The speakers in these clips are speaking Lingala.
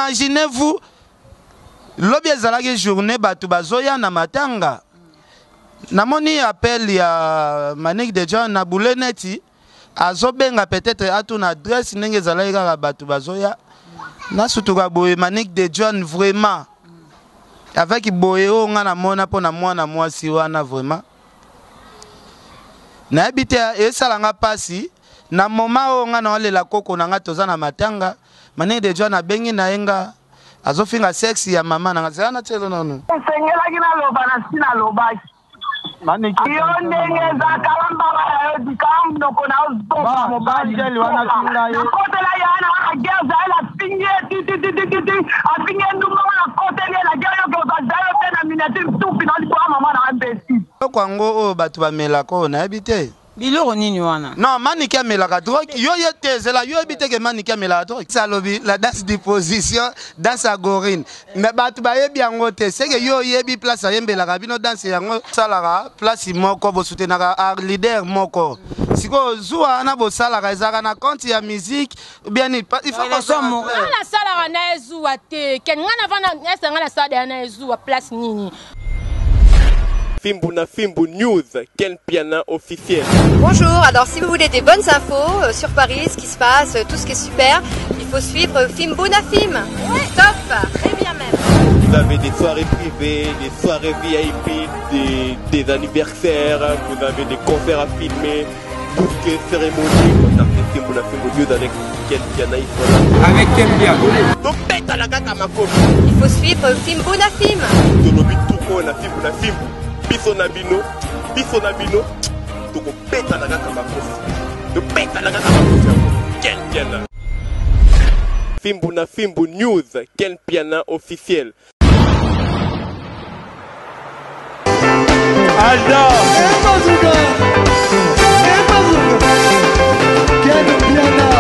Imaginez-vous, lobi ezalaki journée batu bazoya na matanga. Namoni appel ya Manick de John na bouleneti. Azobenga peut-être atuna adresse ndenge ezalaki kaka batu bazoya. Na sutuka boye Manick de John vraiment. Avec boye o nga na mona po na mwana mwasi wana vraiment. Na habite esalanga pasi na moma o nga na wale la koko na nga toza na matanga. Manick de John abengi na enga azofinga sexy ya mama na nga na telo nono. Sengela kina loba na sina lobaki. Manick yo ndenge za kalamba ba yo dikam no kona uzomba mobali jeli wana kinga ye kotela yana ageza ela pinye ti apinye ndumba na kotela la gelo ko bazayo tena minatir tupi na lipo mama na ambesi kwango o batu bamela ko na habite biloko nini wana non Manick amelaka drogue yo yetezela yo habite ke Manick amelaka drogue salobi la danse de position danse agorine mais batu bayebi yango te c'est que yo yebi place ayembelaka bino danse yango salaka place moko bo soutenaka ar leader moko siko zuwa na bo salaka ezaka na compte ya musique bien il faut qu'on soit na salaka na ezuwa te ken ngana vana esanga na sada na ezuwa place nini. Fimbouna Fimbo News, Ken Piana officiel. Bonjour, alors si vous voulez des bonnes infos sur Paris, ce qui se passe, tout ce qui est super, il faut suivre Fimbouna Film. Top, très bien même. Vous avez des soirées privées, des soirées VIP, des anniversaires, vous avez des concerts à filmer, tout ce qui est cérémonie. Contactez Fimbouna Fimbo News avec Ken Piana. avec Ken Piana. Donc pète à la gata ma copine. Il faut suivre Fimbouna Film. Tolobi tout na Fimbouna Fimbo. Biso na bino, toko peta na gata makofi. To peta na gata makofi. Ken Piana. Fimbouna Fimbo News, Ken Piana officiel. Alda. Ken Piana.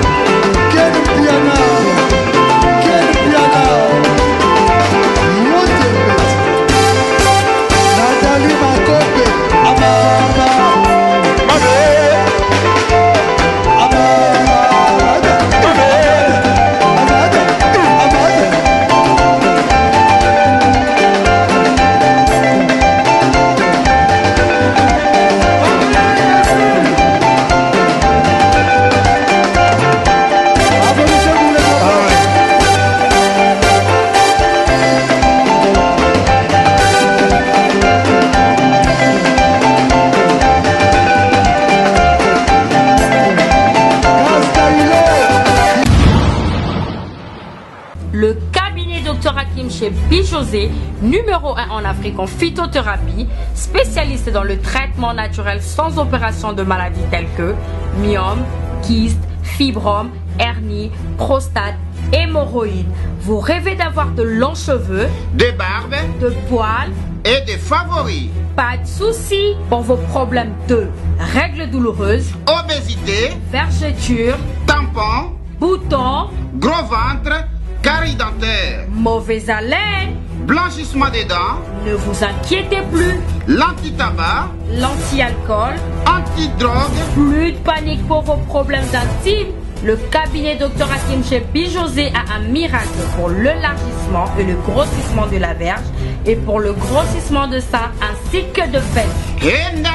Le cabinet Dr Hakim chez Bijosé, numéro 1 en Afrique en phytothérapie, spécialiste dans le traitement naturel sans opération de maladies telles que myome, kyste, fibrome, hernie, prostate, hémorroïdes. Vous rêvez d'avoir de longs cheveux, des barbes, de poils et des favoris. Pas de soucis pour vos problèmes de règles douloureuses, obésité, vergetures, tampons, boutons, gros ventre, carie dentaire, mauvaise haleine, blanchissement des dents. Ne vous inquiétez plus. L'anti-tabac, l'anti-alcool, anti-drogue. Plus de panique pour vos problèmes intimes. Le cabinet Dr Hakim chez Bijosé a un miracle pour l'élargissement et le grossissement de la verge et pour le grossissement de sein ainsi que de fesses.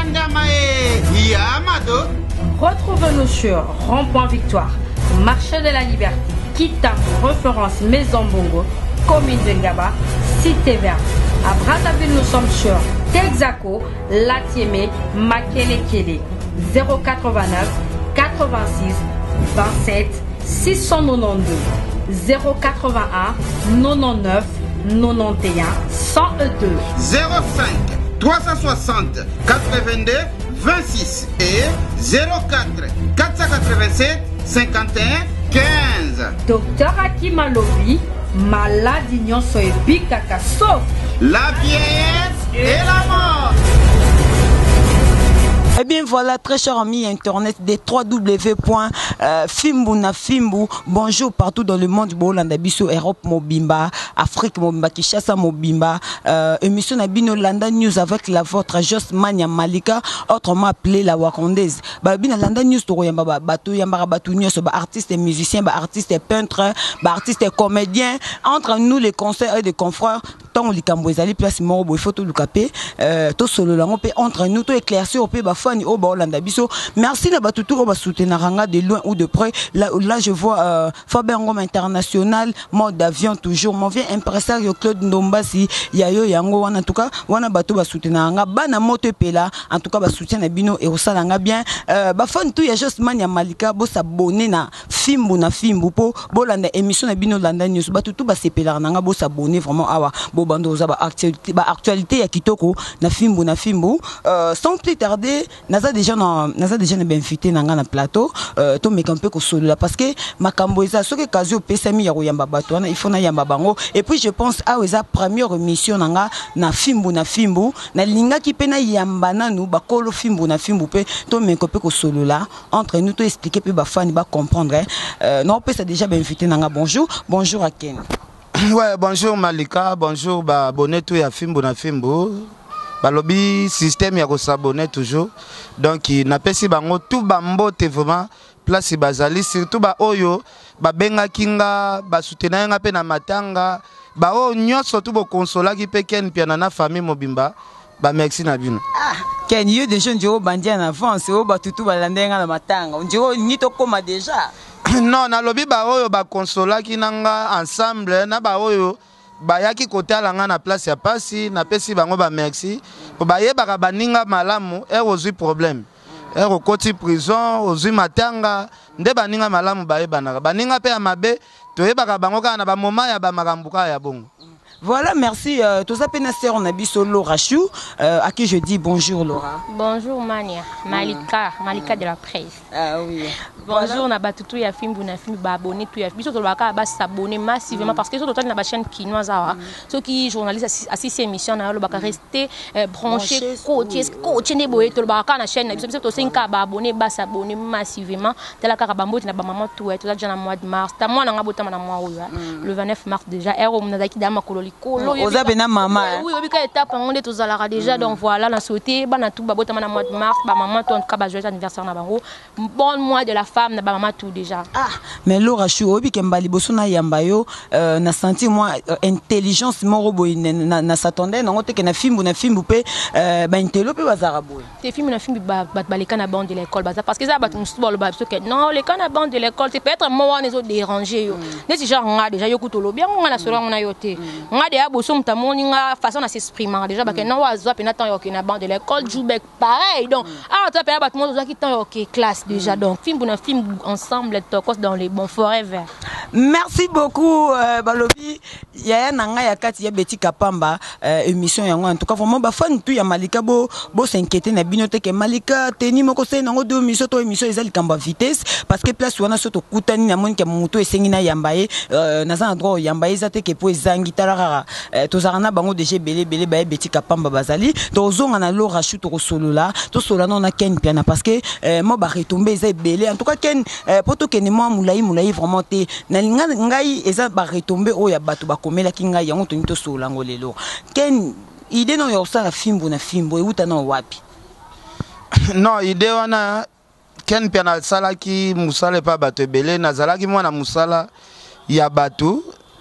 Retrouvez-nous sur Rond-Point Victoire, Marché de la Liberté, Kita, référence Maison Bongo, commune de Ngaba, Cité Verte. À Brazzaville, nous sommes sur Texaco, Latiémé, Makelekele, 089 86 27 692 081 99 91 102 05 360 82 26 et 04 487 51 15. Docteur Hakim Alobi, maladie nyonso ebikaka sauf la vieillesse et la mort. Eh bien voilà, très chers amis internet des www.fimbunafimbu. Bonjour partout dans le monde, Bolanda biso Europe mobimba, Afrique mobimba, Kinshasa mobimba. Émission Nabino Landa News avec la vôtre Jos Mania Malika, autrement appelée la Wakondaise. Babina Landa News to yamba bato yamba bato news ba artistes et musiciens, ba artistes et peintres, ba artistes et comédiens. Entre nous les conseils et les confrères, tant likambo ezali place morobo il faut tout le capé, to solo lango pe entre nous to éclaircir au pe ba fani au Bolanda biso. Merci la batutu au ba soutenir ranga de loin ou de près. Là je vois Faber Ngom International, mode d'avion toujours. Mon vieux impresario Claude Ndombasi, yayo yango wana en tout cas, wana bato ba soutenir ranga bana moto pela, en tout cas ba soutien na bino et osalanga bien. Ba fan tout ya juste mania malika bo s'abonner na Fimbu na Fimbu po Bolanda émission na bino Landa News batutu ba sepela nanga bo s'abonner vraiment awa bo bando za ba actualité ya kitoko na Fimbu na Fimbu. Sans plus tarder, naza déjà na bien invité nanga na plateau to mekampe ko solo la parce que makambo eza soki kazo pesami ya koyamba bato wana il faut na yamba bango et puis je pense a eza première émission nanga na Fimbu na Fimbu na linga ki pe na yamba nanu bakolo Fimbu na Fimbu pe to mekampe ko solo la entre nous to expliquer pe ba fan ba comprendre non pe c'est déjà bien invité nanga. Bonjour à Ken. Ouais, bonjour Malika, bonjour ba abonné tout ya Fimbu na Fimbu. Balobi système ya ko s'abonner toujours. Donc na pesi bango tout bambote vraiment place bazali surtout ba oyo ba benga kinga ba soutenir nga pe na matanga ba o nyoso tout bo consola ki pe Ken piana na famille mobimba ba merci na bino. Ken yo de jeunes jo bandi en avance o ba tutu ba landenga na matanga. Njo ni to koma déjà. Non, na lobi ba oyo ba consola ki nanga ensemble na ba oyo ba yaki kotala nga na place ya pasi na pesi bango ba merci po ba yeba baninga malamu e ozui problème e okoti prison ozui matanga nde baninga malamu ba yeba na baninga pe ya mabe to yeba bango kana ba moment ya ba makambuka ya bongo. Voilà, merci. Tout ça, on a vu Laura Chou, à qui je dis bonjour Laura. Bonjour Mania, Malika de la presse. Ah oui. Bonjour, on a battu tout ya Fimbu na Fimbu, abonné tout ya Fimbu. Surtout le s'abonner massivement parce que surtout dans la chaîne quinoise, ceux qui journalistes assistent à l'émission, on va rester branchés, coachés des boys, tout le baka na chaîne. Surtout aussi un cas abonné, s'abonner massivement. Tel la carabambo, tu n'as pas maman tout, tu as déjà le mois de mars. T'as moi on a boté mon mois le 29 mars déjà. Et on a dit dama kololi. Oza bena maman. Oui, oui, quand étape on est tous à la déjà donc voilà la sauté bana tout babota na mois de mars ba maman tout en tout cas ba joyeux anniversaire na bango bon mois de la femme na ba maman tout déjà. Ah mais Laura Chou obi kembali boso na yamba yo na senti moi intelligence mo robo na s'attendait na ngote ke na Fimbu pe ba intelo pe bazara boy. Te Fimbu na Fimbu ba les cannes bande de l'école parce que ça ba tout le ba que non les cannes bande de l'école c'est peut être moi les autres déranger yo. Des genre nga déjà yo kutolo bien on a solo on a yoté. Nga de abosom ta moninga façon à s'exprimer déjà parce que non wa zwa penatant yo na bande de l'école joubek pareil donc ah tu pas tout le monde qui tant OK classe déjà donc Fimbu na Fimbu ensemble tokos dans les bons forever. Merci beaucoup Balobi ya nanga ya kati ya Betty Kapamba émission yango en tout cas vraiment ba fan tout ya Malika bo s'inquiéter na binote ke Malika teni moko se nango do émission to émission ezali kamba vitesse parce que place wana soto kutani na monika muto esengi na yambaye na za endroit yambaye za te ke po ezangi talara tozarana bango déjà belé ba Betty Kapamba bazali tozonga na Laura Chou to solo la to solo na Ken piana parce que moi ba retomber ezali belé en tout cas Ken poto ken moi moulai vraiment te na ngai eza ba retomber o ya bato ba komela ki ngai yango to nito solo ngo lelo Ken idée no yo sala Fimbu na Fimbu euta na wapi. Non idée wana Ken piana sala ki musala pa bato belé nazala ki mwana musala ya bato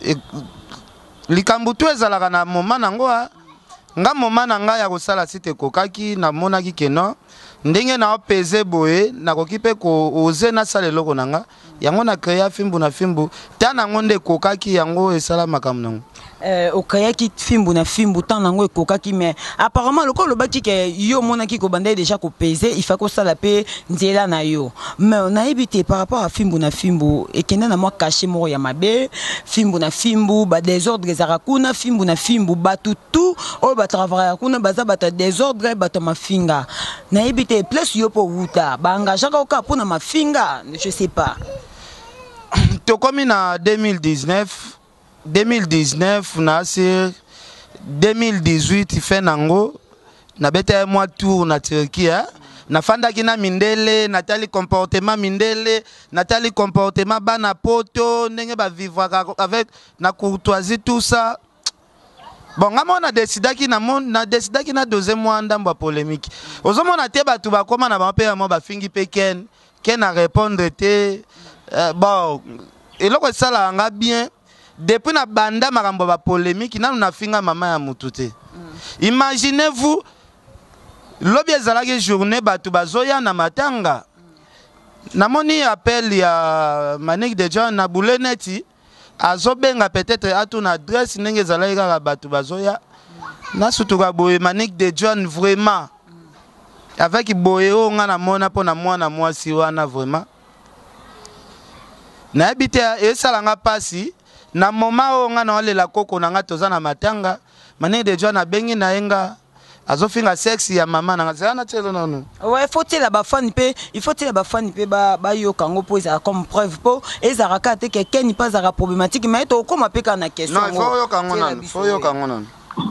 likambo tu ezalaka na moment nango nga moment na nga ya kosala site kokaki na monaki keno ndenge na opeze boye nakoki pe ko oze na sala eloko nanga yango na créer Fimbu na Fimbu tana ngonde kokaki yango esala makambo nango okayaki Fimbu na Fimbu tant nango ekokaki mais apparemment le baki ke yo monaki ko bande déjà ko peser il faut ko sala pe nzela na yo mais on a évité par rapport à Fimbu na Fimbu et kenda na moi caché moko ya mabe Fimbu na Fimbu ba désordre zarakuna Fimbu na Fimbu batu tout o ba travailler kuna baza bata désordre bata mafinga na évité place yo po wuta ba engagé ka pour na mafinga je sais pas to comme na 2019 na c'est 2018 fait nango na beta moi tour na Turquie nafandaki na mindele natali comportement mindele natali comportement bana poto ndenge bavivre avec na courtoisie tout ça. Bon, on a décidé qu'il y a deuxième mois dans la polémique. Aujourd'hui, on a dit que tu comment on a fait un fingi peken, qui a répondu bon, et là ça là bien. Depuis na banda marambo ba polémique, na na finga maman ya mutute. Imaginez-vous, lobi ezalaki journée batu bazoya na matanga. Namoni appel ya Manique de John na Bouleneti. Azobenga peut-être à ton adresse ndenge zalaki kaka batu bazoya na sutuka boye Manique de John vraiment avec boye o nga na mona pona mwana mwasi wana vraiment na habite esalanga pasi na moma o nga na olela koko na nga toza na matanga Manique de John abengi na yenga azofinga sexy ya mama na ngazana telo nono. Ouais, faut-il la bafani pe, il faut-il la bafani pe ba yo kango po ça comme preuve po et ça rakate quelqu'un n'est pas à problématique mais to comme pe kana question. Non, il faut yo kango non, faut yo kango non.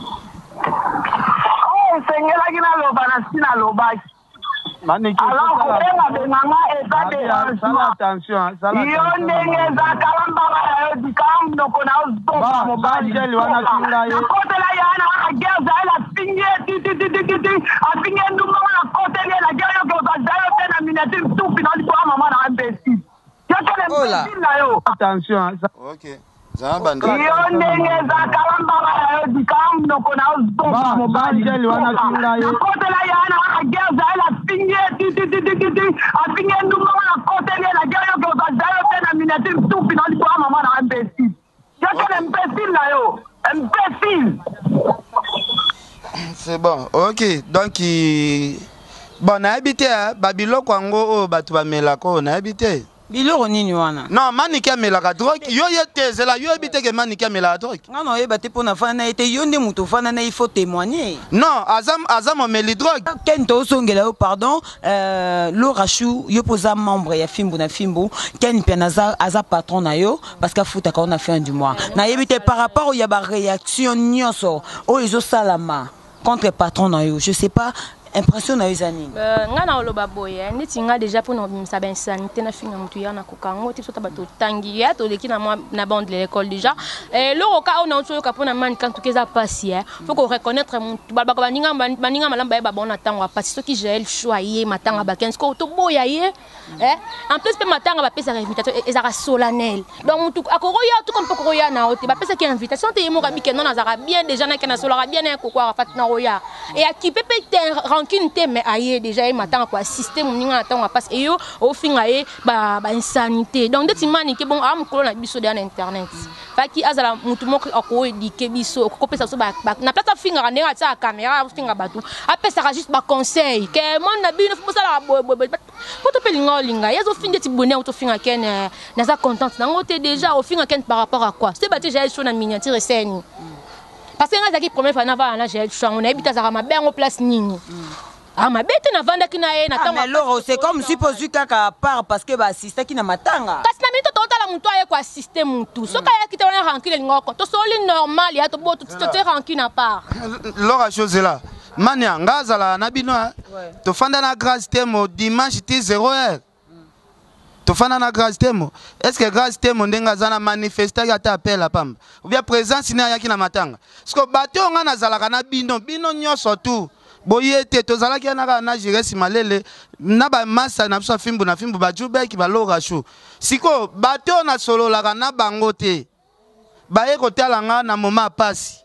Oh, sengela kina loba na sina loba. Manique. Alors, benanga eta de sala attention, sala. Yo ndenge za kalamba ya dikam no kona uzbo mobile jeli wana kinga yo. Kote la yana ageza la pinye apinye ndumba na kote la gaya yo ko bazayo tena miniature tout finali kwa mama na imbécile. Yo attention. OK. Zabanda. Yo ndenge za kalamba ya dikam no kona uzbo mobile jeli wana kinga yo. Kote la yana ageza la pinye apinye ndumba na kote la gaya yo ko bazayo tena miniature tout finali kwa mama na imbécile. Yo quel imbécile là yo. Imbécile. C'est bon, ok. Donc, bon, on a habité à Babylone, Kwango, Batouba Melako, on a habité. Biloro nini wana? Non, Manique Melaka drogue. Yo yete, là, yo habité que Manique Melaka drogue. Non, yé bate pour na fana été yonde muto fana na il faut témoigner. Non, Azam meli drogue. Kento songela pardon, Laura Chou yo posa membre ya Fimbu na Fimbu, Ken Pianaza aza patron na yo parce que futa ka on a fin du mois. Na yebite par rapport au yaba réaction nyonso, o izo salama contre patron na yo. Je sais pas impression na yozani nga na oloba boye neti nga déjà pour no bimisa ben sanité na finga mutu ya na kokango ti sota bato tangi ya to leki na bande de l'école déjà et le roka on a autre ka pona man quand tukeza passi faut qu'on reconnaître mutu ba baninga malamba ba bona tango passi ce qui gèle choyer matanga ba 15 ko to boya ye en plus pe matanga ba pesa invitation ezara solennel donc mutu akoroya tout comme pokoroya na ote ba pesa ki invitation te mo ka bikeno na zara bien déjà na kana solara bien na kokwa rafat na roya et aki pepe rancune te mais aye déjà matanga ko assister mon ninga atanga passe et yo au fin aye ba insanité donc de timani ke bon am ko na biso de na internet fa ki azala mutu moko ko dike biso ko pesa so ba na plata finga ndenge ta caméra finga batu apesa juste ba conseil ke mon na bino fo sala ko to pelinga linga yezo finga ti bonheur to finga ken na za contente na ngote déjà au finga ken par rapport à quoi c'est ba déjà sur na miniature scène parce que nga zaki première fois na va na j'ai on habite à ma bengo place nini ah ma bête na vanda ki na ye na mais Laura c'est comme si posu kaka part parce que ba assister ki na matanga kasi na minute to la mutu aye ko assister mutu soka ya ki te wana rankile ngoko to soli normal ya to bo to te rankine na part Laura chose là mania ngazala na bino to fanda na grâce temo dimanche ti 0h to fana na grâce temo est-ce que grâce temo ndenga zana manifester ya ta appel à pam ou bien présence ina yaki na matanga parce que bato nga na zalaka na bino nyonso tout boyete to zalaki na jiresi malele na ba massa na biso Fimbu na Fimbu ba jubeki ba Laura Chou siko bato na solo la na bango te ba ye kotala nga na moma pasi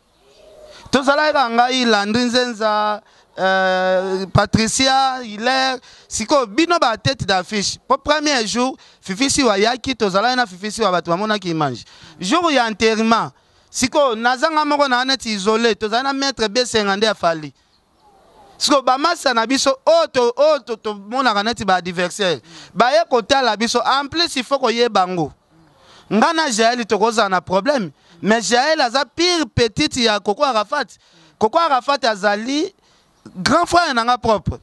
to zalaka nga Landry Nzenza Patricia Hilaire siko bino ba tête d'affiche pour premier jour Fifisi wa yaki to zala na Fifisi wa batu bamona ki image jour ya enterrement siko nazanga moko na net isolé to zala na maître B50 afali siko ba massa na biso auto to mona na net ba adversaire ba ye kotala biso en plus il faut ko ye bango ngana Jaël to koza na problème mais Jaël aza pire petite ya Koko Arafat azali grand frère nanga propre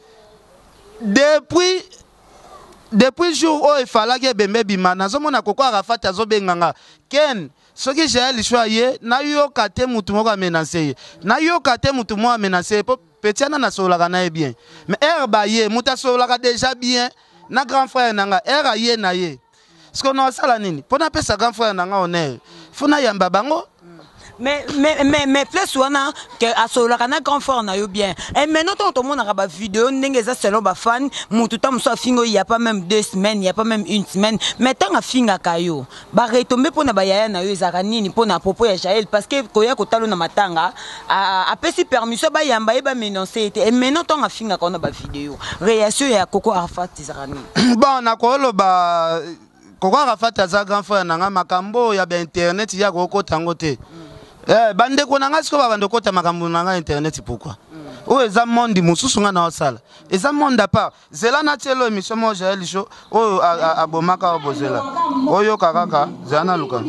depuis jour où il fallait que bembe bima nazomona Koko Arafat azobenganga ken soki Jaël choye na yo kate mutu moko amenacer na yo kate mutu moko amenacer petit na sololaka na ye bien mais er ba ye muta sololaka déjà bien na grand frère nanga er a ye na ye parce que na sala nini pona pesa grand frère nanga honneur fona yamba bango. Mais plus wana que asolaka na grand frère na yo bien. Et maintenant tout le monde a ba vidéo ndenge za selon ba fan mutu ta muso fingo il y a pas même 2 semaines, il y a pas même 1 semaine. Mais tant a finga kayo. Ba retomber pona ba yaya na yo ezaka nini pona propos ya Jaël parce que koya ko talo na matanga a pesi permission ba yamba e ba menoncer et maintenant tant a finga ka na ba vidéo. Réaction ya Coco Arafat ezaka nini. Bon na ko lo ba Coco Arafat aza grand frère nanga makambo ya ba internet ya ko tango te. Bande ko nanga siko bande ko ta makambo nanga internet pourquoi o eza monde mususu nga na osala eza monde à part zela na tielo émission mo Jaël Show o abomaka obozela oyo kakaka zana luka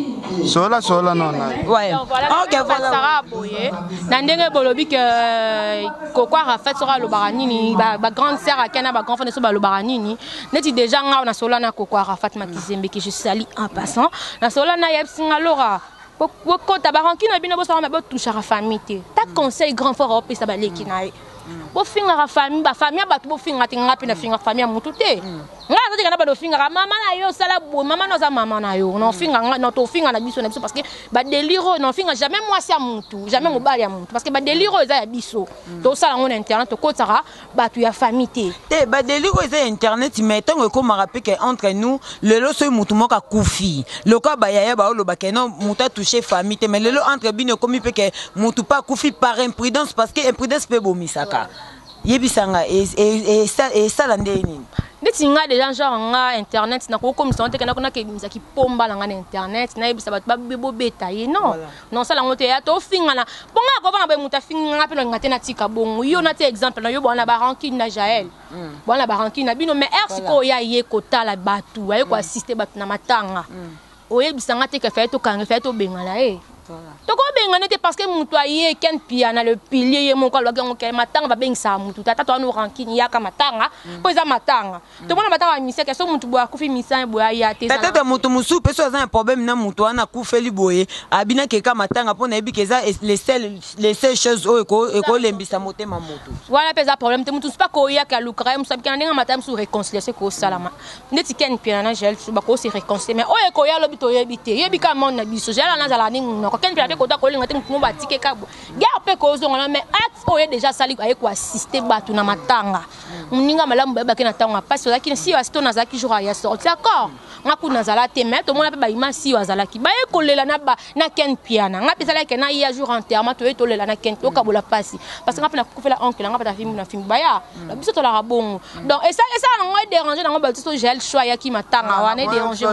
sola non ouais OK voilà Sarah Boye na ndenge bolobi que Coco Arafat sera lo baranini ba grande sœur akena ba grand frère so ba lo baranini neti déjà nga na sola na Coco Arafat makizembe que je salue en passant na sola na yepsinga lora Woko tabaranki na bino bosa ma toucher la famille ta conseil grand frère op ça baleki na bo finga la famille ba famille ba bo finga tinga pe na finga famille mutu te nga za kana ba do finga mama na yo sala bo mama no za mama na yo no finga no to finga na biso parce que ba délire no finga jamais moi c'est mutu jamais mo bali ya mutu parce que ba délire za ya biso to sala on internet to kotara ba tu ya famille te ba délire za internet mais tant que ma rappelle que entre nous le lo so mutu moka kufi le ka ba ya ba lo ba que non muta toucher famille mais le lo entre bino comme peut que mutu pas kufi par imprudence parce que imprudence peut bomisaka yebisanga et ça landeni ndeti nga déjà genre nga internet na ko comme ça on te kana ke mizaki pomba la nga internet na yebisa bat ba bebo betaye non non ça la ngote ya to finga na bonga ko bana ba muta finga pe ngate na tika bongo yo na te exemple na yo bona ba ranking na Jaël bona ba ranking na bino mais ersko ya ye ko tala batu aye ko assister batu na matanga o yebisa nga te ke fait to kanga fait to bengala toko benga nete parce que mutu aye ken piana le pilier ye moko lo gango ke matanga ba bengisa mutu tata to anu ranking ya ka matanga po eza matanga to bona matanga mise ke so mutu bo akufi misa bo ya te tata de mutu musu peso za un problème na mutu ana kufeli boye abina ke ka matanga po na ebi ke za les seules choses o eko lembisa motema mutu voilà pesa problème te mutu pas ko ya ka lukra musa bikana ndinga matanga su réconcilier ko salama neti ken piana Jaël su ba ko se réconcilier mais o eko ya lobito yebite yebika mon na biso Jaël na zala ningo ken piana ko ta ko linga te mutu ba tike kabo ga pe ko zo ngona mais at o ye déjà sali aye ko assister batu na matanga muninga malamu ba ke na tanga parce que si wa sto na zaki jour ya sorti d'accord ngaku na zala te mais to mona pe ba imasi wa zala ki ba e ko lela na ba na ken piana nga pe sala ke na ya jour enterrement to e to lela na ken to ka bola pasi parce que nga pe na ko fela oncle nga pa ta film na film ba ya biso to la rabongo donc et ça nga déranger na ba to Jaël choix ya ki matanga wa na déranger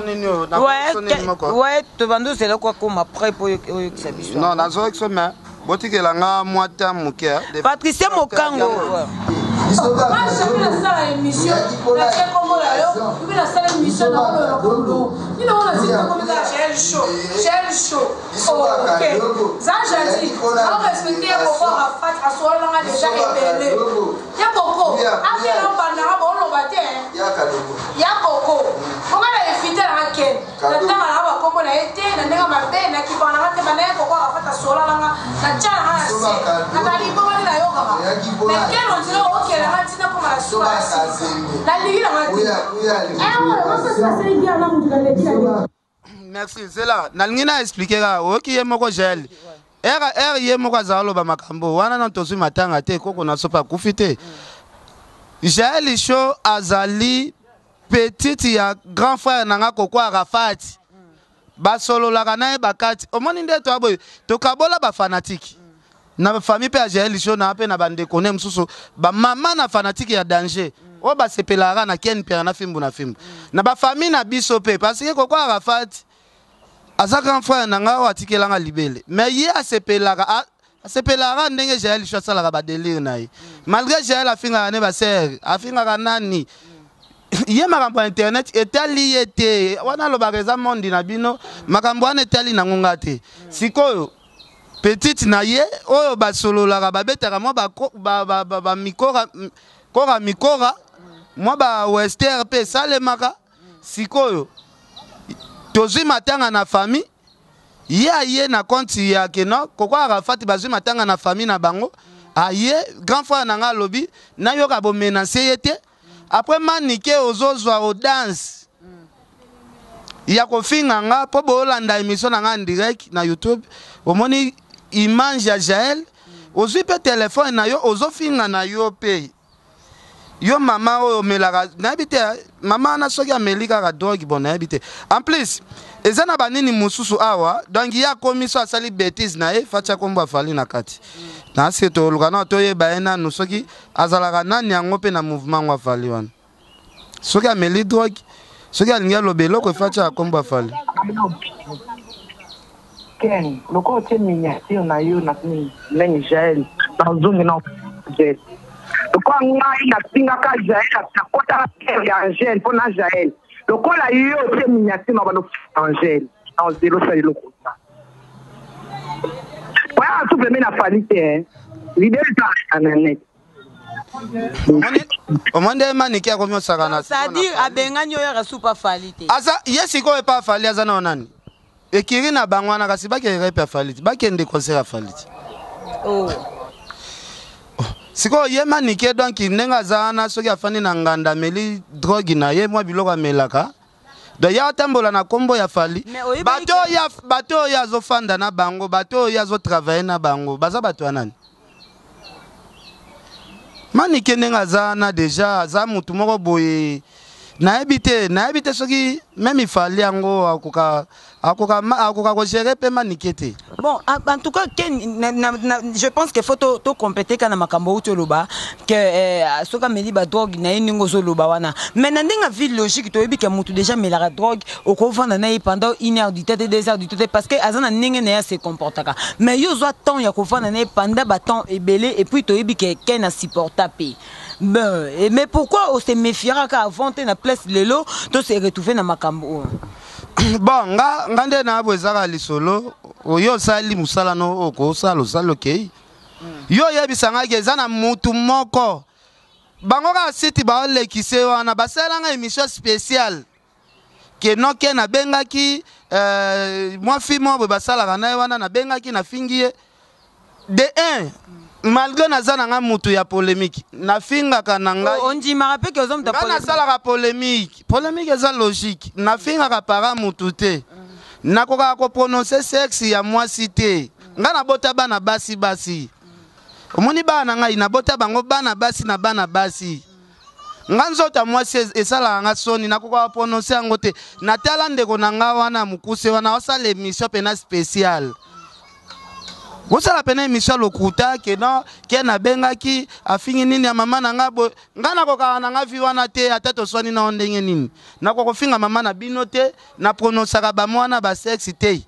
ouais to bando c'est là quoi comme après pour non nazo exome botike la nga mwata muke Patricia Mokango merci c'est là nalingina expliquer là oki ye moko Jaël ye moko zalo ba makambo wana na tozu matanga te koko na sopa kufite Jaël Show azali petite ya grand frère nanga Coco Arafat ba solo la kana ba kati omoni nde to aboy to kabola ba fanatique na famille pe Jaël Show na pe na bande konem mususu ba mama na fanatique ya danger o ba sepelara na ken père na fimbu na ba famille na biso pe parce que Coco Arafat aza grand frère nanga wa tikelanga libele mais ye asepelara ndenge Jaël Show sala ba délire na ye malgré Jaël afinga ne ba sœur afinga nani ye makambo internet etali ete wana lo ba reza monde na bino makambo wana etali na ngonga te sikoyo petite na ye oyo ba solo la ba betaka mo ba mikora mo ba western pe salemaka sikoyo tozwi matanga na famille ye na konti ya keno Coco Arafat bazwi matanga na famille na bango aye grand frère nanga lobby na yoka bo menacer yete après manike ozozwa o dance ya kofinga nga po bolanda émission nanga en direct na YouTube omoni image ya Jaël ozwi pe téléphone na yo ozofinga na yo pe yo mama o melaka na habite mama na soki amelika ka drogue bon na habite en plus ezana banini mususu awa donc ya komiso asali bêtise na e facha komba fali na kati na seto lukana to ye baena no soki azalaka nani yango pe na mouvement wa fali wana soki ameli drogue soki alinga lobelo ko facha komba fali Ken loko te miniature na yo na nani Jaël na zungi na Jaël loko ngai na tingaka Jaël na kota ya Angèle pona Jaël loko la yo te miniature na bano Angèle en zéro ça loko ça ouais tout le monde a fallu hein l'idée est en net omande maniki akomyo sakana c'est-à-dire abenganyo ya super falite asa yesi ko pa fali azana onani ekiri na bangwana kasi bakere pe falite bakende concert falite oh siko ye manike donc nenga zana soki afani na nganda meli drogue na ye mwa biloko amelaka do ya tambola na kombo ya fali bato ya zofanda na bango bato ya zo travailler na bango baza bato anani manike nenga zana deja za mutu moko boye na ebite soki même ifali yango akoka ko gérer pe manikete. Bon, en tout cas, je pense qu'il faut to compléter quand makambo ou toloba que soka meli ba drogue na ningo zoloba wana. Mais na ndinga vie logique to ebi que mutu déjà mais la drogue au kovanda na pendant 1 heure du temps 2 heures du temps parce que azana ninga na se comportaka. Mais yo zo temps ya kovanda na pendant ba temps ebelé et puis to ebi que ken na supportable. Ben, mais pourquoi on se méfiera qu'avant na place lelo to se retrouver na makambo. Bon, ngande na bwezaka lisolo oyo sali musala no oko salo ke yo yebisanga gezana mutu moko bango ka siti ba lekise wana basala nga émission spéciale ke noke na bengaki moi fimo basala kana wana na bengaki na fingie de 1 malgré nazana nga mutu ya polémique na finga kananga on dit m'a rappelé que os hommes de polémique na sala polémique eza logique na finga ka para mutu te na koka ko prononcer sexe ya moi cité nga na bota bana basi omoni bana nga ina bota bango bana basi nga nzota moi esala nga soni na koka prononcer ngo te na tala ndeko na nga wana mukuse wana osala émission pena spéciale. Vous savez la peine émission lokuta que non qui na benga ki afingi nini ya mama na ngabo ngana ko kana nga viwana te atato swani na ndenge nini na ko finga mama na binote na prononcera ba mwana ba sexe te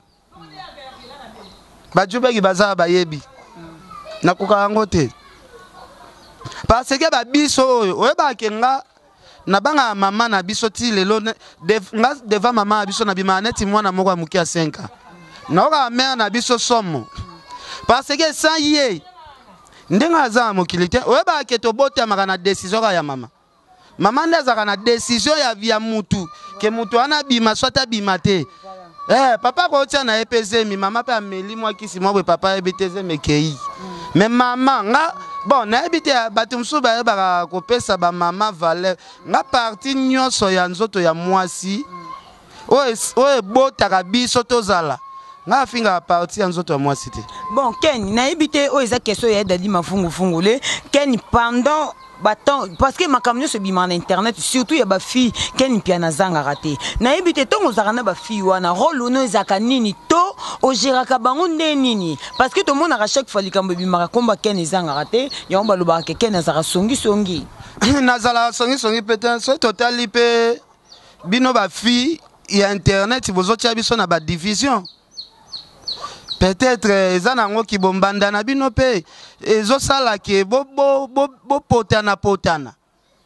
ba jubeki baza ba yebi na ko kango te parce que ba biso oyo ba kenga na banga mama na biso ti lelo devant mama biso na bimaneti mwana moko amukia 5 na oka mère na biso somo. Parce que sans yé, ndenga za mokilite, oyeba ke to bota makana décision ya mama. Mama ndaza na décision ya via mutu, ke mutu ana bima swata bimate. Papa ko tia na EPZ mi mama pe ameli mwa kisi mwa papa ebiteze mekei. Mais maman nga bon na ebite batumsu ba ba ko pesa ba mama valeur. Nga parti nyonso ya nzoto ya mwasi. Oye bota ka biso tozala. Na finga parti nzoto moi cité. Bon Ken na ebité o eza question ya dadi mafungu fungule Ken pendant baton parce que makamnyo se bima na internet surtout ya ba fille Ken piana zanga raté. Na ebité tongo zakana ba fille wana rôle no ezaka nini to o jiraka bango nini parce que tout le monde à chaque fois likambo bima komba Ken zanga raté ya on baloba ke Ken azaka songi nazala songi peut-être so total lipe bino ba fille ya internet bozotia biso na ba division. Peut-être ezanango ki bombanda na bino pe ezo sala ke bo potana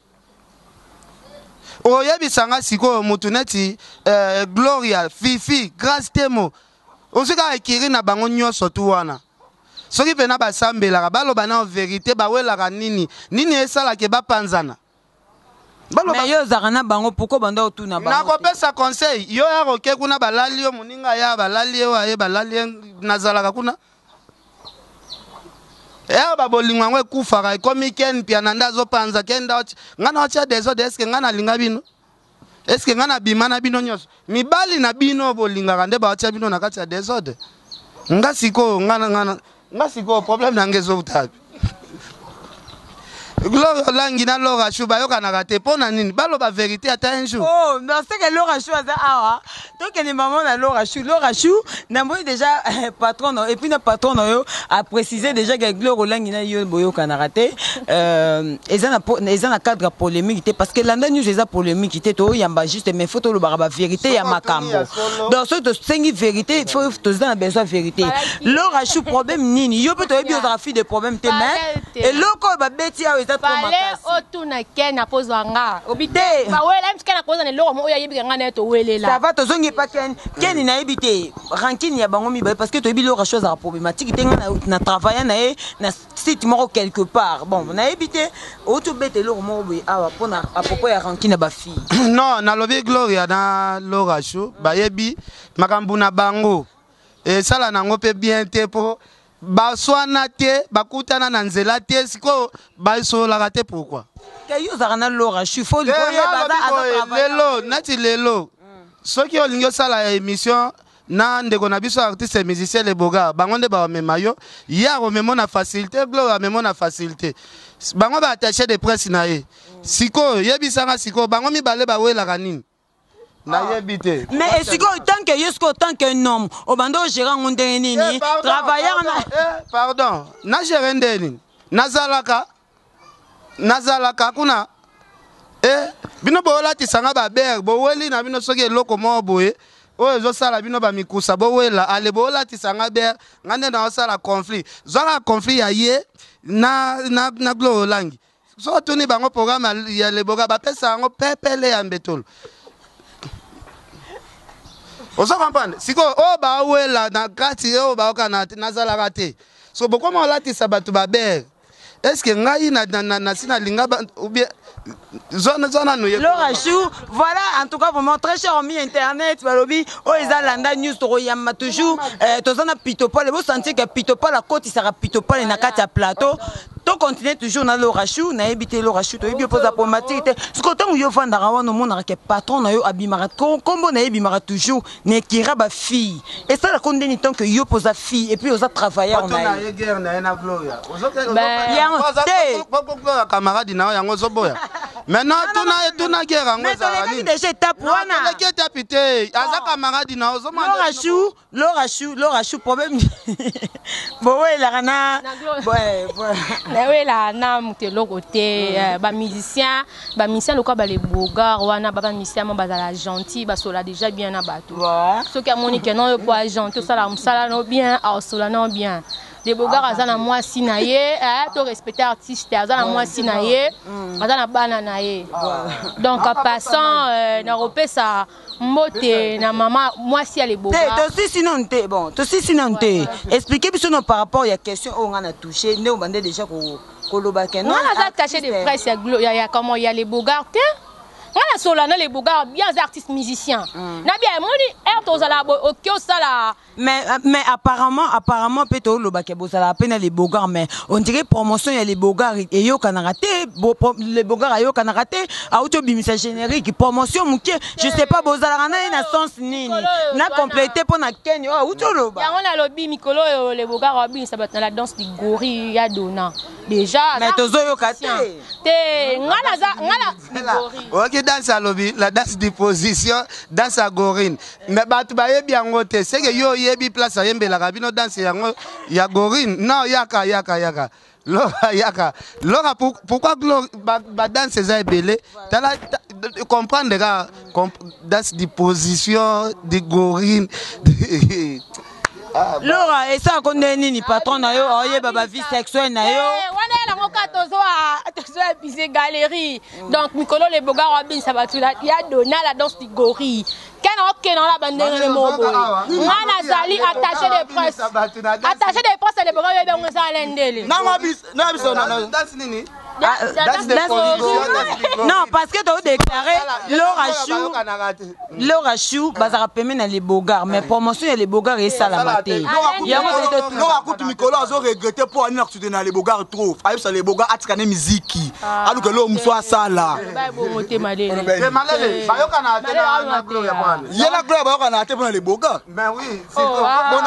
oyebisanga siko mutu neti Gloria Fifi Grace Temo osika ekiri na bango nyonso tu wana soki pena basambelaka baloba na vérité bawelaka nini esala ke bapanzana. Mais yo zarana bango pourquoi banda otuna bango na kopesa conseil yo ya roke kuna balali yo muninga ya balali yo aye balali nazalaka kuna ba bolingo ngwe kufaka komi ken pia nanda zo panza kenda ngana wacha dezo deske ngana linga bino eske ngana bimana bino nyos mibali na bino bolinga kande ba wacha bino na kati ya desode nga siko problème na ngezo utapi Gloire langi na Laura Chou ba yoka na raté pona nini balo ba vérité ata un jour. Oh, non c'est que Laura Chou aza awa. Donc les mamans na Laura Chou na moi déjà patron et puis na patron yo a précisé déjà que Gloire langi na yo boyoka na raté ils en a cadre polémique parce que l'anda news eza polémique té to yamba juste mais photo lo ba vérité ya makambo. Donc ce to sengi vérité il faut to za besoin vérité. Laura Chou problème nini yo peut to biographie de problème té mais et loko ba beti a Palais otuna ken apozanga obite ba wela mtikana koza ne loko mo yayibi ngana to welela ça va to zongi pa ken na yibite ranking ya bango mi parce que to yibi loko chose à problématique tenga na travailler na site moko quelque part bon na yibite oto bete loko mo boy awa pona à propos ya ranking na ba fille non na lobi Gloria na Laura Chou ba yebi makambu na bango et ça la nango pe bien te po baswana te bakutana na nzela te siko basola raté pourquoi que yo zana Laura Chou faut lelo nati lelo soki olingo sala émission na ndeko na biso artiste musicien les boga bango nde ba memayo ya rememo na facilité Gloria memo na facilité bango ba attaché de presse na ye siko yebisanga siko bango mibale ba wela kanini na yebite mais est-ce que tant qu'un homme au bando gérant ngondé nini travaillant pardon na gérant ndeni nazalaka kuna bino bola tisanga ba ber bo weli na bino soki eloko mo boye o zo sala bino ba mikusa bo wela ale bola tisanga ber ngande na sala conflit zala conflit ya ye na Gloire langi so tuni bango programme ya le boga ba pesa ngo pepele ya mbetolo. Oso comprendre siko o ba wela na kati o ba okana nazala raté so boko mo lati sabatu ba ber est-ce que ngai na sina linga ou bien zona no Laura Chou voilà en tout cas vraiment très cher ami internet balobi o ezalanda news to yamba toujours tozana pitopole bo sentir que pitopole la côte sera pitopole na kati ya plateau to continuer toujours na Laura Chou na ebité Laura Chou to ebi posa problématique ce côté où yo vanda wana mona que patron na yo abimara kombo na ebimara toujours ne kira ba fille et ça la condamne tant que yo posa fille et puis osa travailler on a na guerre na Gloria camarade na yango zoboya maintenant tuna guerre ngo za nini déjà étape wana na keta pité aza camarade na ozo Laura Chou problème bo wela kana na wela na mutelo côté ba musicien lokwa ba les bogards wana ba musicien mo bazala gentil ba sola déjà bien na bato ceux qui a monique non yo po gentil ça la musala no bien au sola non bien les bogards azana moi sinaye to respecter artiste azana moi sinaye azana bana naye donc en passant na repesa moté na maman moi si les bogards to si sinon te expliquez biso non par rapport à question on a touché né on bandé déjà ko lobaka non on a attaché des presse ya comment il y a les bogards on a solana les bogards bien artistes musiciens na bien moni to zala okyo sala mais apparemment peut-être lobaka bozala peine les bogards mais on dirait promotion il y a les bogards et yo kana raté les bogards yo kana raté auto bimisa générique promotion muke je sais pas bozala na sens nini na compléter pour na ken auto loba ya on a lobi mikolo les bogards bien ça la danse du gorille ya dona déjà mais tozo yo kate te ngala gorille OK danse à lobby la danse de position danse à gorine mais batu ba yebi yango te c'est que yo yebi place à yembela kabino danse yango ya gorine non yaka Laura pourquoi ba danse za ebele tala comprendre danse de position de gorine Laura et ça connaît nini patron na yo oye baba vie sexuelle na yo wana na moka tozo pisé galerie donc mikolo les bogards abin ça va tout là il y a donna la danse du gorille quand la bandere le mot boy ngana zali attaché des presses les bogards yo ben ça lendele na biso na danse nini Non, parce que tu as déclaré Laura Chou, bazara paiement dans les Bogards, mais promotion les Bogards et ça la maté. Laura Coutu Mikolo a regretté pour aller dans les Bogards trop. Aïe, ça les Bogards a tiré musique. Alors que l'homme soit ça là. Mais il y a la gloire on a été pour les Bogards. Ben oui, c'est bon.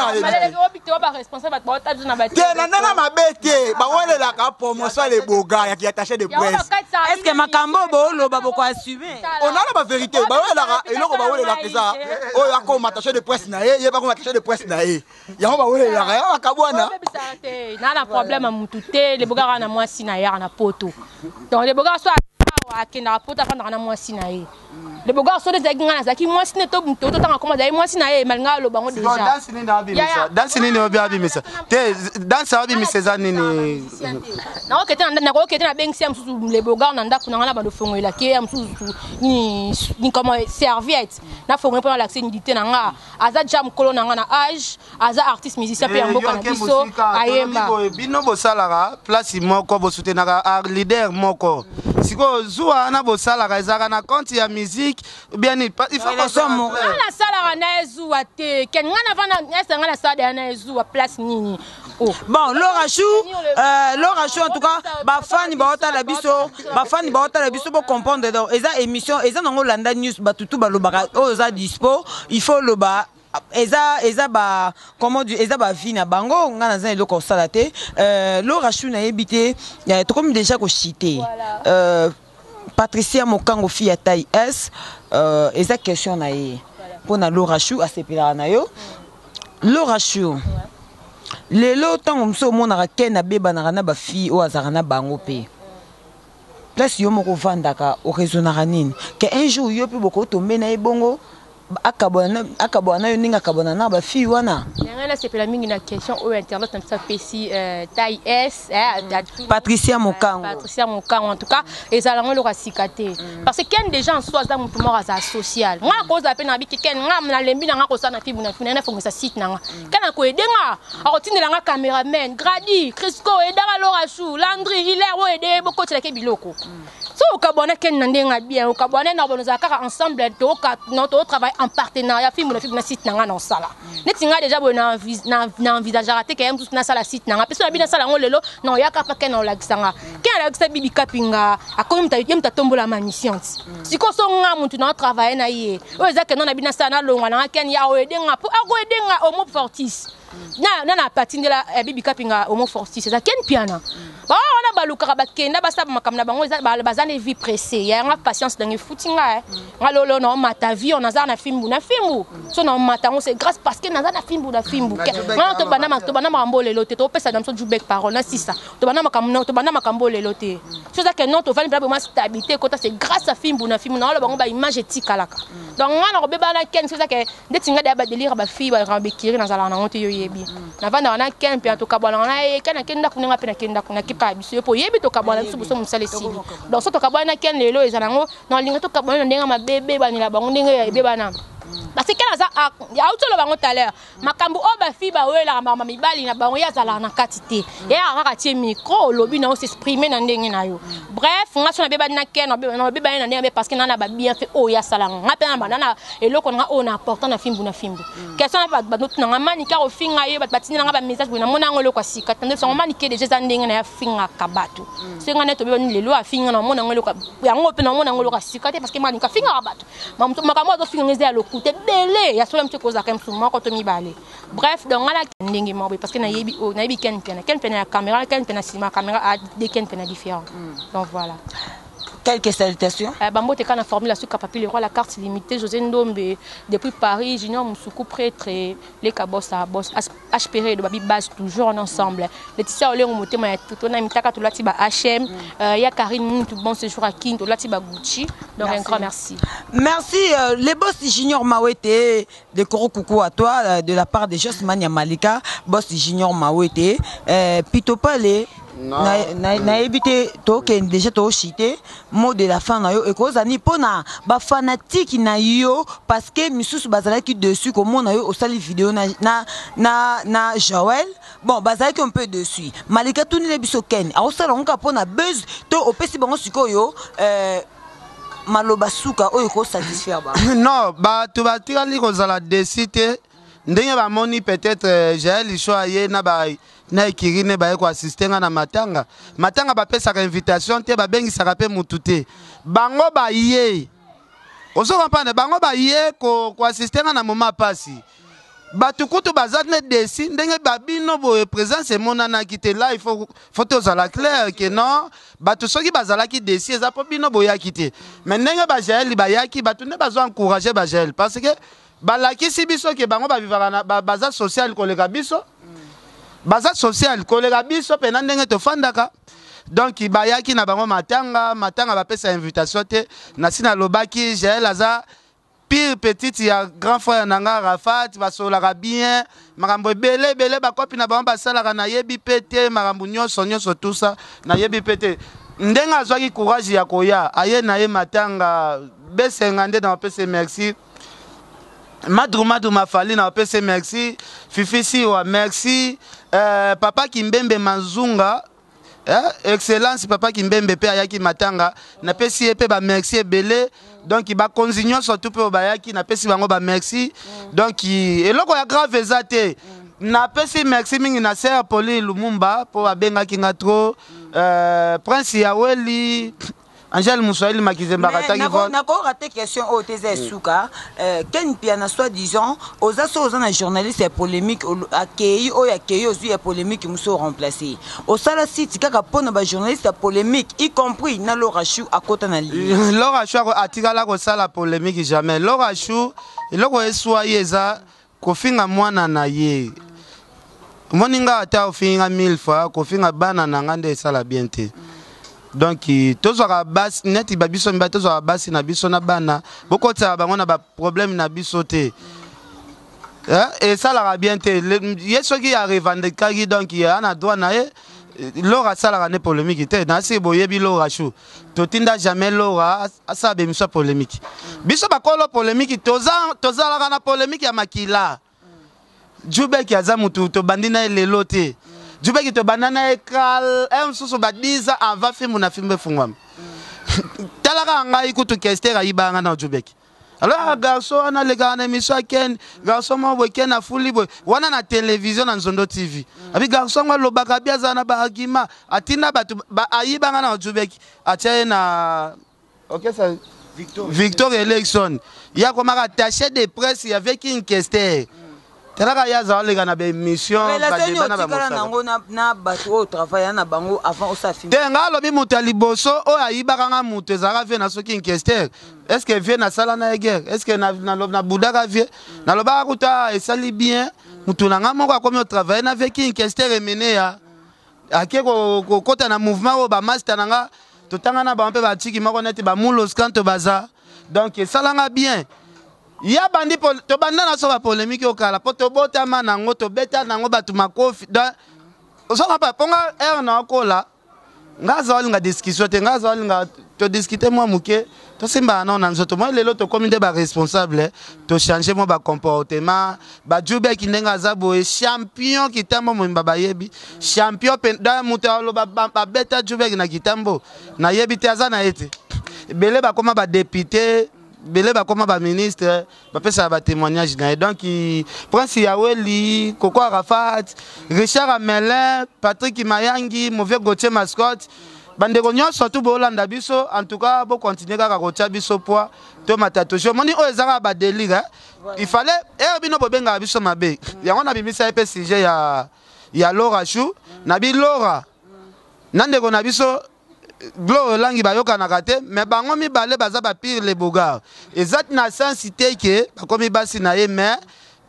Responsable ma bête, bah ouais la promotion les Bogards qui attaché de presse. Est-ce que Makambo Bolo va beaucoup assumer? On a la vérité. Bah ouais la et là on va voir la ça. Oh il y a comme attaché de presse naé, il y a pas comme attaché de presse naé. Il y a on va voir la ya kabwana. Na na problème à mututé, les Bogards na moi sinaïa na poto. Donc les Bogards soit akenda poto afanda na moi sinaïa. Les Bogards sont des agngana zaki moi siné to muto to tanga komanda moi sinaïa malnga lo bango déjà. Dans sini ne obi abi misa. Te dans ça abi misa nini. Na okete na ko okete na bengsi am susu les Bogards na ndako na ngana ba do fongo la ke am susu ni comment serviette. Na fongo pour l'accès nidité na nga aza jam kolo na ngana âge aza artiste musicien pe mboka na biso ayemba. Bino bosalaka place moko bo soutenaka leader moko. Siko zuwa na bosalaka ezaka na compte ya musique bien il faut qu'on soit mon. Na salaka na zuwa te ken ngana vana esa ngana sada na zuwa place nini. Oh. Bon, Laura Chou en tout cas, bafani baota la biso pour comprendre donc eza émission, eza nango landa news batutu balobaka oza dispo, il faut loba eza ba comment dire eza ba vie na bango ngana za eloko sala te. Laura Chou na ebité to comme déjà ko cité. Patricia Mokango fille à taille S eza question na ye. Pona Laura Chou a sepela na yo. Laura Chou lelo tango mso monaka ke na beba na ba fille o azaka na bango pe place yo moko vandaka o raisonnaka nini ke un jour yo pe boko tombe na ebongo akabona yo ninga akabona na ba fille wana là c'est la mingi na question au internet comme ça PC taille S Patricia Mokango en tout cas et ça lango le rasikate parce que ken déjà en soi dans mon mort à social moi cause appel na biki ken ngam na lembi na ko sa na tibu na fina na fongo sa site na kana ko edenga akotindela nga cameraman Grady Crisco edanga Laura Chou Landry Hilaire wo ede boko tshela biloko so okabona ken na ndenga bien okabona na bono zakaka ensemble to ka notre travail en partenariat film na site na nga na sala netinga déjà bona na envisager te quand même tout na sala site na nga parce que na sala ngo lelo non yaka pa ken na lagisanga ken la gisa bibi kapinga akomi mta tombola ma mission siko so nga muntu na travailler na ye o ezaka non na bina sala na longa na ken ya o edenga po ago edenga o mo fortis na patindela bibi kapinga o mo fortis ça ken piana ba ona baluka bakenda basaba makamna bango bazane vie pressée ya nga patience dans footinga ngalolo no mata vie on azana fimbu so na matango c'est grâce parce que nazana fimbu nga to bana mambo lelo te to pesa damso jubek parole na sisa to bana makambo lelo te chose que non to vali vraiment stabilité kota c'est grâce à fimbu na lo bango ba image etikalaka donc nga na beba na ken chose que ndetinga da ba délire ba fille ba rambekiri na zala na honte yo yebi na vanda na ken pe to kabala na e kana kenda kunenga pe na kenda kuna kipa biso po yebi to kabala biso so musale sili donc so to kabala na ken lelo ezanango na linga to kabala ndenga ma bebe ba ni la bango ndenga ya beba na parce que là ya auto lo bango tout à l'heure makambo o ba fi ba wela mama mibali na bango ya zala na katité ya aka tie micro lobi na s'exprimer na ndenge na yo bref nga so na beba na ken na beba na ndenge parce que na ba bien fait o ya sala nga pe na banana eloko nga o na important na fimbu question na ba notu na mani ka o finga yo ba batini nga ba message na mona ngolo kwa sika tande so mani ke déjà za ndenge na ya finga kabatu so nga neto beba ni lelo a finga na mona ngolo kwa ya ngope na mona ngolo kwa sika te parce que mani ka finga kabatu makambo zo finga ngeze ya lokute belé ya sola mtiko za kam suma ko to mi balé bref donc ala ndenge mo parce que na yebi ken pena la caméra ken pena cinéma caméra a des ken pena différent donc voilà. Quelques salutations. Bambo te kana formule la suka papi le roi la carte limitée José Ndombe depuis Paris Junior Moussoukou prêtre les kabos à boss HPR de babi base toujours en ensemble Laetitia Olengo motema ya tout na mitaka to lati ba HM ya Karine tout bon séjour à King to lati ba Gucci donc un grand merci. Merci les boss Junior Mawete de Koro coucou à toi de la part de Josmania Malika boss Junior Mawete Pito Palé na évité to que déjà to cité mot de la fin na yo et cause ani pona ba fanatique na yo parce que misusu bazala ki dessus comme na yo au sali vidéo na Joël bon bazalaki un peu dessus Malika tunile biso ken aosala ngo kapona buzz to opesi bango sikoyo maloba suka oyo ko satisfaire ba non bato batikali kozala desite ndenge bamoni peut-être Jaël Ishoa ye na ekirine baye koassiste nga na matanga bapesaka invitation te babengisaka mpe mutu te bango baye ozokompane bango baye koassiste nga na moma pasi bato kutu baza ne desi ndenge babino boye présence emonanaki te là il faut tozala clair que non bato soki bazalaki desi eza mpo bino boyaki te mais ndenge bajaeli bayaki bato nde bazo encourager bajaeli parce que balakisi biso ke bango bavivaka na baza social koleka biso baza social koleka biso pena ndenge tofandaka donc bayaki na bango matanga bapesa invitation te nasi nalobaki Jaël aza pire petite ya grand frère nanga Rafat basolaka bien makambo ebele bakopi na bango basalaka nayebi pe te makambo nyonso tout ça nayebi pe te ndenge azwaki courage ya koya aye na ye matanga besenga nde na bapesa merci Madru Mafali na bapesa merci Fifi Siwa merci Papa Kimbembe Manzunga excellence Papa Kimbembe pe ayaki matanga na pesi epe ba merci ebele donc ba konzinyo surtout pe bayaki na pesi bango ba merci donc eloko ya grave ezate na pesi merci mingi na sœur Pauline Lumumba po abengaki nga trop Prince Yaweli Angel Moussaïli Makizemba kataki vote. Nako raté question au TZ Souka. Ken piana soit disant aux assos aux journalistes et polémique accueilli ou accueilli aussi et polémique qui sont remplacés. Au sala site kaka pona ba journaliste polémique y compris na Laura Chou à côté na li. Laura Chou atikala ko sala polémique jamais. Laura Chou eloko eswaye za kofinga mwana na ye. Moninga ata ofinga 1000 fois kofinga bana na ngande sala bien te. Donc tozwaka basi neti babiso mba tozwaka basi na biso na bana bokota bango na ba problème na biso te et ça la bien te yesoki ya revendekaki donc ya na droit na ye Laura sala ne polémique te na se boyebi Laura Chou totinda jamais Laura asa be miso polémique biso bakolo polémique tozala na polémique ya makila Jubek ya zamutu to bandina lelo te Jubeki to banana ekal susu badiza avant film na film fungwam talaka ngai kutu kestera ibanga na Jubeki alors garçon ana le gars na émission ken garçon mo weekend na fuli boy wana na télévision na Nzondo TV abi garçon wa lobaka biaza na ba agima atina batu ba ayibanga na Jubeki achaye na OK ça Victor Election ya komaka attaché de presse avec une kester Telaka yaza olega na be mission ba débat na ba mosala. Na bato au travail na bango avant osa film. Tenga lobi mutali boso o ayibaka nga mutu ezaka vie na soki inkester. Est-ce que vie na sala na guerre? Est-ce que na budaka vie? Na loba kuta esali bien mutu na nga moko akomi au travail na vie ki inkester emene ya. Ake ko kota na mouvement o ba master na nga totanga na ba mpe ba tiki moko neti ba mulos kanto baza. Donc sala nga bien. Ya bandi to banda na so ba polémique okala po to botama nango to beta nango batu makofi da osoka pa ponga na okola ngaza olinga discussion te ngaza olinga to discuter moi muke to simba na na nzoto moi lelo to comité ba responsable to changer mo ba comportement ba jube ki ndenga za boye champion kitambo mo mbaba yebi champion da muta lo ba beta jube na kitambo na yebi te azana ete bele ba koma ba député Belé ba comme ba ministre ba pesa ba témoignage na donc Prince Yaweli Koko Arafat Richard Amelin Patrick Mayangi Mauvais Gauthier Mascotte bandeko nyonso tout bolanda biso en tout cas bo continuer kaka kotia biso poa to matatojo moni o ezaka ba délire il fallait bino bobenga biso mabe yango na bimisa pe sujet ya Laura Chou na bi Laura nandeko na biso Glo langi bayoka na kate mais bango mi balé baza ba pire les bogards exact na sensité que bakomi basi na ye mais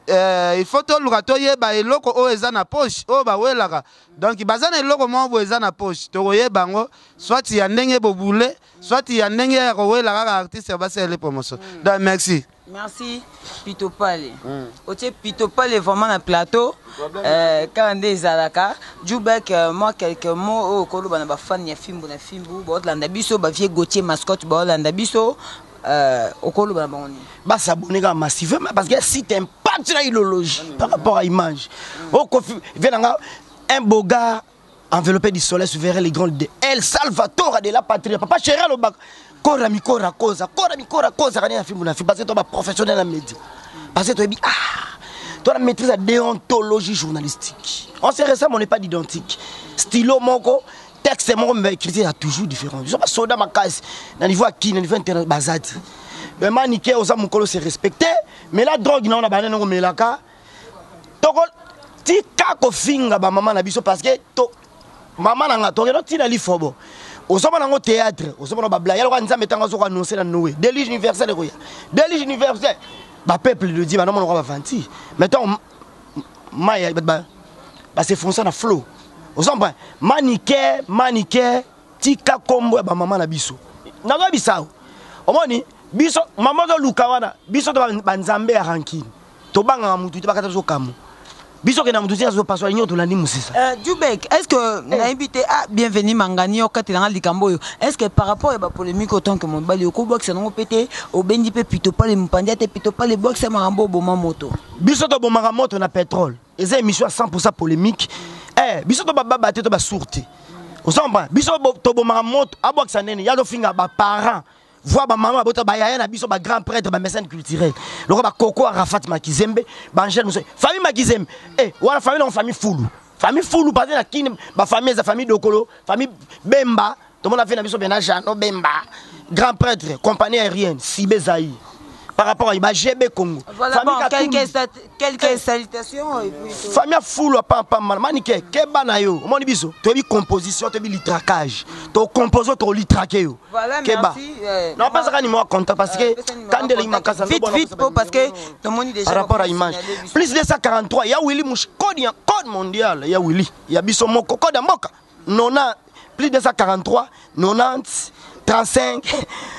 il faut to lukato ye ba eloko o eza na poche o ba welaka donc baza na eloko mo bo eza na poche to ye bango soit ya ndenge bobule soit ya ndenge ya ko welaka ka artiste ba se les promotion donc merci. Merci Pito Pale. Otie Pito Pale vraiment na plateau. Quand des alaka, Jubek moi quelques mots au kolo bana ba fan ya Fimbu na Fimbu, ba landa biso ba vie Gauthier Mascotte ba landa biso au kolo bana boni. Ba s'abonner massivement parce que si t'aimes pas la idéologie par rapport à l'image. Un beau gars enveloppé du soleil souverain les grands de El Salvatore de la patrie. Papa chéri le bac. Kora mi kora cosa. Rien film parce que toi professionnel en média. Parce que toi toi la maîtrise la déontologie journalistique. On sait récemment on n'est pas identique. Stylo moko texte mon écrit est toujours différent. Je suis pas soldat ma case. Dans niveau qui dans niveau internet bazat. Mais maniqué aux hommes mokolo c'est respecté, mais la drogue non na banane ngo melaka. Toko ti kako finga ba maman na biso parce que to maman na to ngeno ti na li fobo. Ozoma nango théâtre, ozoma na ba blague. Yalo kanza metanga zo annoncer na Noé. Délige universel ko ya. Délige universel. Ba peuple le dit ba non on va vanti. Mettons maya ba c'est foncer na flow. Ozomba maniqué tika kombo ba maman na biso. Na ba bisao. Omoni biso maman do lukawana biso to banzambe ya rankine. To banga mutu to bakata zo kamu. Biso ke na mutu zo paso linyo to landi musisa. Djoubek, est-ce que na invité bienvenue Mangani au katanga likambo yo. Est-ce que par rapport à la polémique autant que mon bali ko box non pété au bendi pe pito pas les mpandia te pito pas les box marambo boma moto. Biso to bomara moto na pétrole. Eza émission 100% polémique. Biso to baba baté to ba sourté. Osamba biso to bomara moto abox nene ya do finga ba parents. Voir ma maman bota ba yaya na biso ba grand prêtre ba mécène culturel. Loko ba Koko Arafat Makizembe, ba Angel Muso. Famille Makizembe. Wala famille on famille Foulou. Famille Foulou parce que kini ba famille za famille Dokolo, famille Bemba, tout le monde a fait na biso Benaja no Bemba. Grand prêtre, compagnie aérienne, Sibé Zaï. Par rapport à GB Congo. Voilà, bon, quelques salutations. Et puis, famille Foulou pas manique, keba na yo. Mon biso, to bi composition, to bi litracage. To composer to litraquer yo. Voilà, merci. Non, pas ça ni moi content parce que quand de l'image ça vite parce que tout le monde déjà par rapport à l'image. Plus de 143, il y a Willy Mouch code mondial, il y a Willy, il y a biso moko code moka. Non, plus de 143, 90 35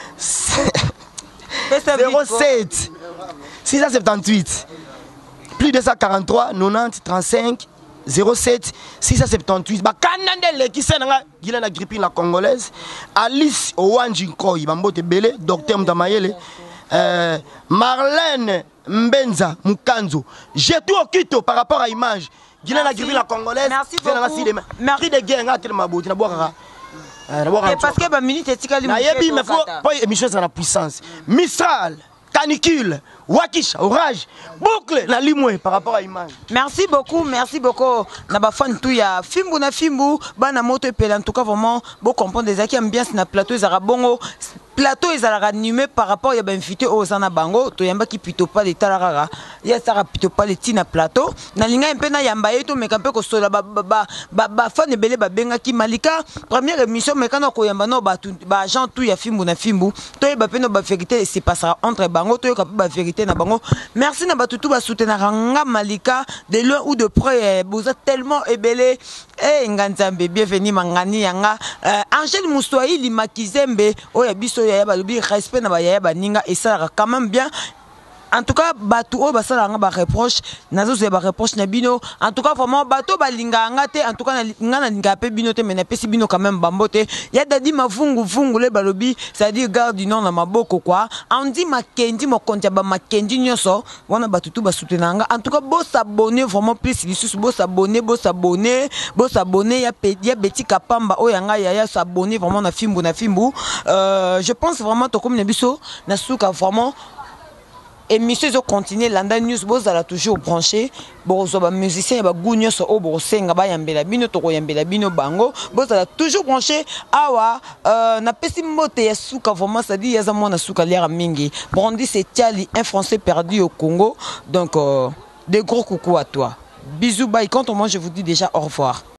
07 678 plus de 143 90 35 07 678 ba kanandele qui senanga gila na grippine la congolaise Alice Owanji Nkoyi bambote belé docteur Mdamayele Marlène Mbenza Mukanzo j'ai tout au Quito par rapport à image gila na grippine la congolaise merci beaucoup merci de guerre ngatel maboti na boka parce que ba minute etikali na yebi mais faut pas émission ça la puissance Mistral canicule Wakisha orage boucle na limwe par rapport à image. Merci beaucoup na ba fan tout ya Fimbu na Fimbu bana moto epela en tout cas vraiment beau comprendre des aki ambiance na plateau ezara bongo plateau ezara animé par rapport ya ba invité aux ana bango to yamba ki pito pas de talarara ya sara pito pas le tina plateau na linga mpe na yamba yeto meka mpe ko sola ba fan ebele ba benga ki Malika première émission meka na ko yamba no ba agent tout ya Fimbu na Fimbu to yeba pe no ba vérité se passera entre bango to yoka ba vérité na bango. Merci na batutu ba soutenir nga Malika de loin ou de près vous êtes tellement ébélé nganzambe bienvenue mangani yanga Angel Moustouaï li Makizembe oya biso ya ba lobi respect na ba ya ba ninga et ça quand même bien. En tout cas, bateau au basala nga ba reproche, nazo ze ba reproche na bino. En tout cas, vraiment bateau ba linga ngate, en tout cas nga na linga pe bino te mena pesi bino quand même bambote. Ya dadi mavungu vungu le balobi, c'est-à-dire garde du nom na maboko quoi. On dit Makendi mo kontia ba Makendi nyoso, wana batutu ba soutenanga. En tout cas, beau s'abonner vraiment plus lissus, beau s'abonner, ya Betty Kapamba o yanga ya s'abonner vraiment na Fimbu na Fimbu. Je pense vraiment to comme na biso na suka vraiment émission zo continuer Landa News bozala toujours branché bozo ba musicien ba gounyo so obo senga ba yambela bino to ko yambela bino bango bozala toujours branché awa na pesi mote ya suka vraiment ça dit ya za mona suka lera mingi Brondi c'est Tiali un français perdu au Congo donc des gros coucou à toi bisous bye quand on mange je vous dis déjà au revoir.